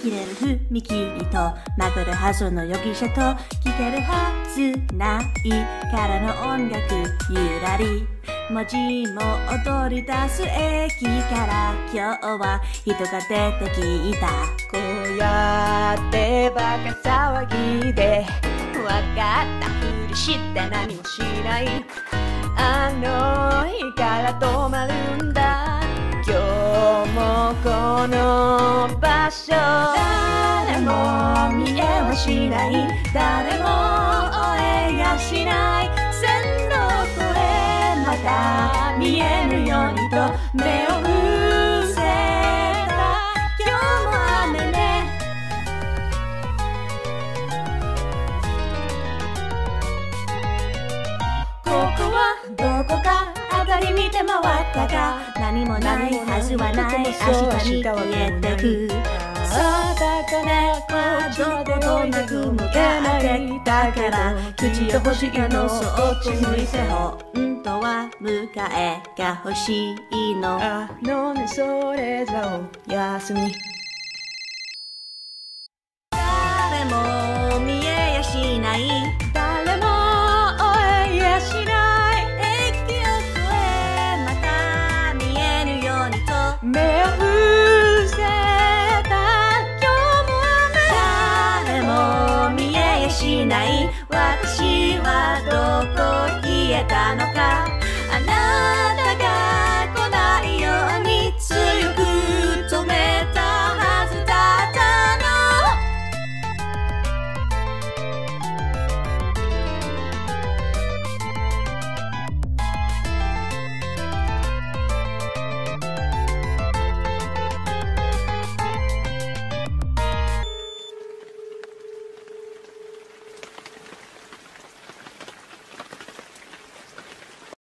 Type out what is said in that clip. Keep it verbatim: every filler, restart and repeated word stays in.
切れる踏切とまくるはずの容疑者と聞けるはずないからの音楽ゆらり文字も踊り出す駅から今日は人が出てきたこうやってバカ騒ぎでわかったふりして何もしないあの日から止まるんだ今日もこの場所誰も見えはしない誰も追えやしない線路これまた見えぬようにと目を伏せた今日も雨ねここはどこか辺り見て回ったが何もないはずはない明日に消えてく定かなどこどんなく向かってだから口を星のそっち向いて本当は迎えが欲しいのあのねそれじゃおやすみ